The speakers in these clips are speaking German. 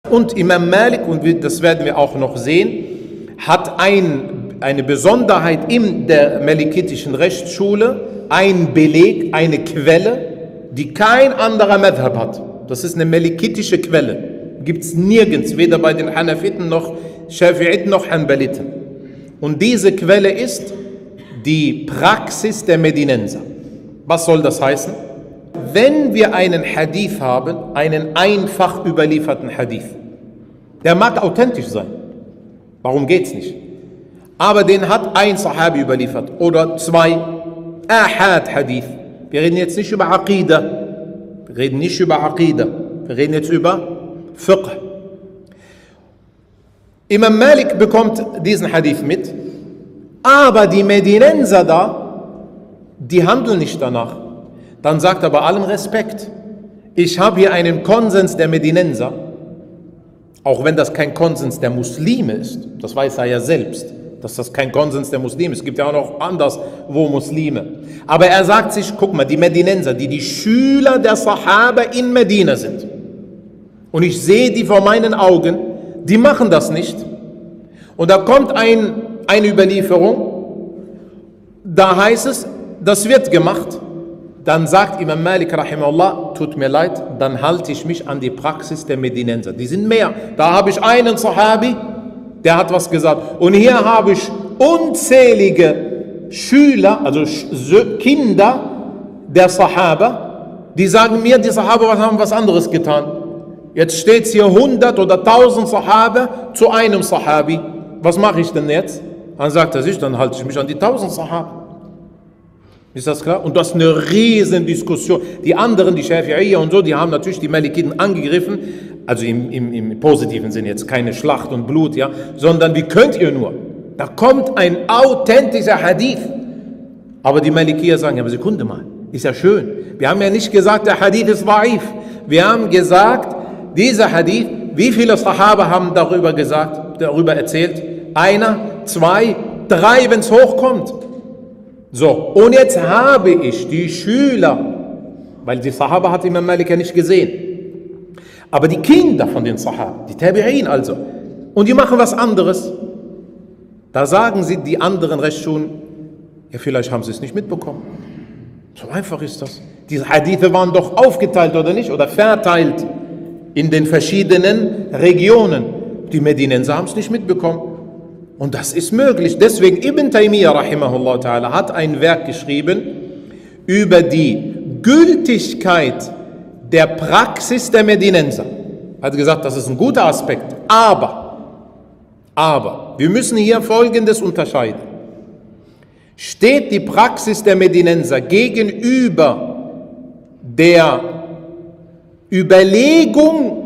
Und Imam Malik, und das werden wir auch noch sehen, hat eine Besonderheit in der malikitischen Rechtsschule, ein Beleg, eine Quelle, die kein anderer Madhab hat. Das ist eine malikitische Quelle. Gibt es nirgends, weder bei den Hanafiten noch Schafi'iten noch Hanbaliten. Und diese Quelle ist die Praxis der Medinenser. Was soll das heißen? Wenn wir einen Hadith haben, einen einfach überlieferten Hadith, der mag authentisch sein, warum geht's nicht? Aber den hat ein Sahabi überliefert oder zwei, Ahad-Hadith. Wir reden jetzt nicht über Aqidah, wir reden jetzt über Fiqh. Imam Malik bekommt diesen Hadith mit, aber die Medinenser da, die handeln nicht danach. Dann sagt er bei allem Respekt, ich habe hier einen Konsens der Medinenser, auch wenn das kein Konsens der Muslime ist, das weiß er ja selbst, dass das kein Konsens der Muslime ist, es gibt ja auch noch anderswo Muslime. Aber er sagt sich, guck mal, die Medinenser, die Schüler der Sahaba in Medina sind, und ich sehe die vor meinen Augen, die machen das nicht. Und da kommt eine Überlieferung, da heißt es, das wird gemacht. Dann sagt Imam Malik rahimahullah, tut mir leid, dann halte ich mich an die Praxis der Medinenser. Die sind mehr. Da habe ich einen Sahabi, der hat was gesagt. Und hier habe ich unzählige Schüler, also Kinder der Sahaba, die sagen mir, die Sahaba haben was anderes getan. Jetzt steht es hier 100 oder 1000 Sahaba zu einem Sahabi. Was mache ich denn jetzt? Dann sagt er sich, dann halte ich mich an die 1000 Sahaba. Ist das klar? Und das ist eine riesen Diskussion. Die anderen, die Schafi'iyya und so, die haben natürlich die Malikiten angegriffen, also im positiven Sinn jetzt, keine Schlacht und Blut, ja, sondern wie könnt ihr nur? Da kommt ein authentischer Hadith. Aber die Malikier sagen, ja, aber Sekunde mal, ist ja schön. Wir haben ja nicht gesagt, der Hadith ist da'if. Wir haben gesagt, dieser Hadith, wie viele Sahaba haben darüber erzählt? Einer, zwei, drei, wenn es hochkommt. So, und jetzt habe ich die Schüler, weil die Sahaba hat Imam Malik ja nicht gesehen, aber die Kinder von den Sahaba, die Tabi'in also, und die machen was anderes. Da sagen sie, die anderen Rechtsschulen, ja, vielleicht haben sie es nicht mitbekommen. So einfach ist das. Diese Hadithe waren doch aufgeteilt, oder nicht? Oder verteilt in den verschiedenen Regionen. Die Medinenser haben es nicht mitbekommen. Und das ist möglich. Deswegen Ibn Taymiyyah rahimahullah ta'ala hat ein Werk geschrieben über die Gültigkeit der Praxis der Medinenser. Er hat gesagt, das ist ein guter Aspekt. Aber, wir müssen hier Folgendes unterscheiden. Steht die Praxis der Medinenser gegenüber der Überlegung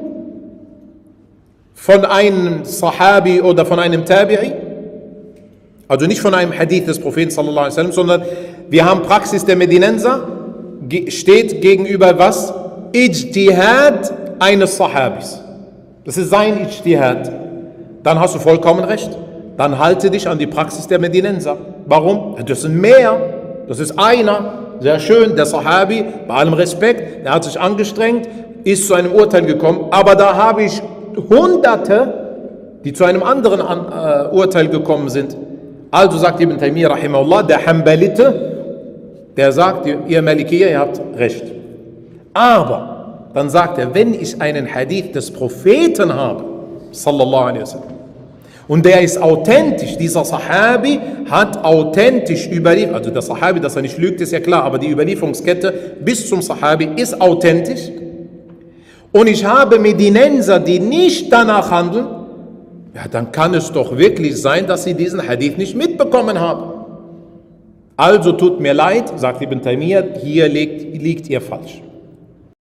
von einem Sahabi oder von einem Tabi'i, also nicht von einem Hadith des Propheten sallallahu alaihi wasallam, sondern wir haben Praxis der Medinenser, steht gegenüber was? Ijtihad eines Sahabis. Das ist sein Ijtihad. Dann hast du vollkommen recht. Dann halte dich an die Praxis der Medinenser. Warum? Das sind mehr. Das ist einer. Sehr schön, der Sahabi, bei allem Respekt, der hat sich angestrengt, ist zu einem Urteil gekommen, aber da habe ich Hunderte, die zu einem anderen Urteil gekommen sind. Also sagt Ibn Taymiyyah rahimahullah, der Hanbalite, der sagt, ihr Malikier, ihr habt recht. Aber dann sagt er, wenn ich einen Hadith des Propheten habe, sallallahu alaihi wasallam, und der ist authentisch, dieser Sahabi hat authentisch überliefert, also der Sahabi, dass er nicht lügt, ist ja klar, aber die Überlieferungskette bis zum Sahabi ist authentisch. Und ich habe Medinenser, die nicht danach handeln, ja, dann kann es doch wirklich sein, dass sie diesen Hadith nicht mitbekommen haben. Also tut mir leid, sagt Ibn Taymiyyah, hier liegt ihr falsch.